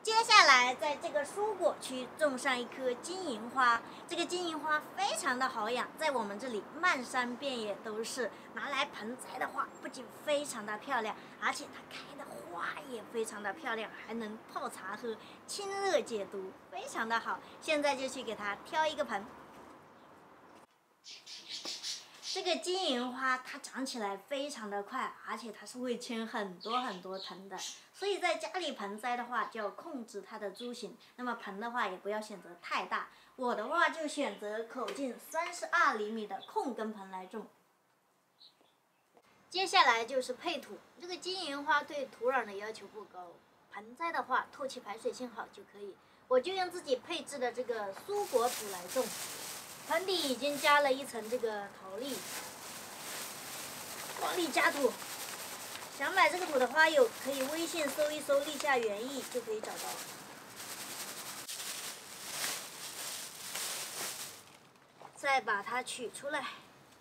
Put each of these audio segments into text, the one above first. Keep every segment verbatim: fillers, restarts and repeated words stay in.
接下来在这个蔬果区种上一棵金银花，这个金银花非常的好养，在我们这里漫山遍野都是。拿来盆栽的话，不仅非常的漂亮，而且它开的花也非常的漂亮，还能泡茶喝，清热解毒，非常的好。现在就去给它挑一个盆。这个金银花它长起来非常的快，而且它是会牵很多很多藤的，所以在家里盆栽的话就要控制它的株型。那么盆的话也不要选择太大，我的话就选择口径三十二厘米的控根盆来种。接下来就是配土，这个金银花对土壤的要求不高，盆栽的话透气排水性好就可以。我就用自己配置的这个蔬果土来种。盆底已经加了一层这个陶粒，往里加土。想买这个土的花友可以微信搜一搜“立夏园艺”就可以找到。再把它取出来。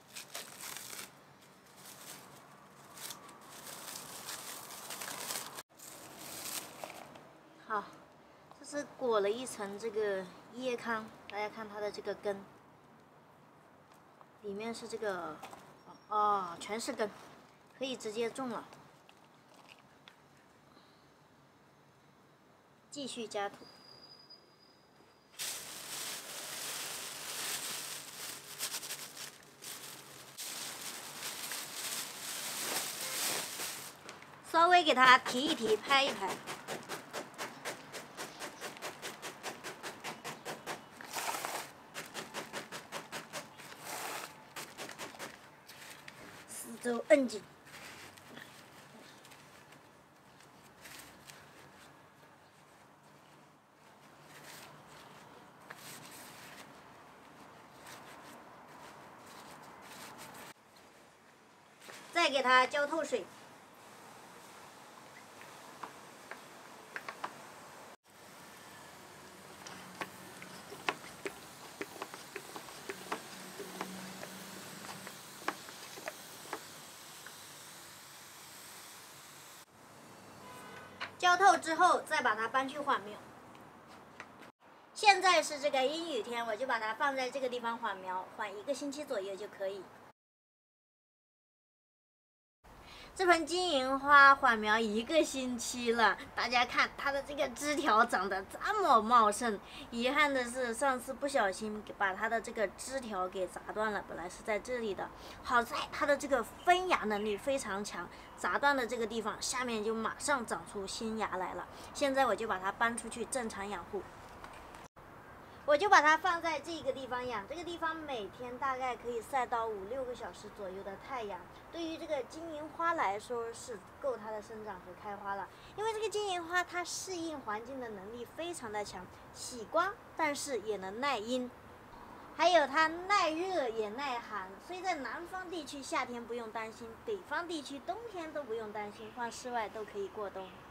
好，这是裹了一层这个椰糠，大家看它的这个根。里面是这个，哦，全是根，可以直接种了。继续加土。稍微给它提一提，拍一拍。四周摁紧。再给它浇透水。浇透之后，再把它搬去缓苗。现在是这个阴雨天，我就把它放在这个地方缓苗，缓一个星期左右就可以。这盆金银花缓苗一个星期了，大家看它的这个枝条长得这么茂盛。遗憾的是，上次不小心把它的这个枝条给砸断了，本来是在这里的。好在它的这个分芽能力非常强，砸断的这个地方下面就马上长出新芽来了。现在我就把它搬出去正常养护。我就把它放在这个地方养，这个地方每天大概可以晒到五六个小时左右的太阳，对于这个金银花来说是够它的生长和开花了。因为这个金银花它适应环境的能力非常的强，喜光但是也能耐阴，还有它耐热也耐寒，所以在南方地区夏天不用担心，北方地区冬天都不用担心，放室外都可以过冬。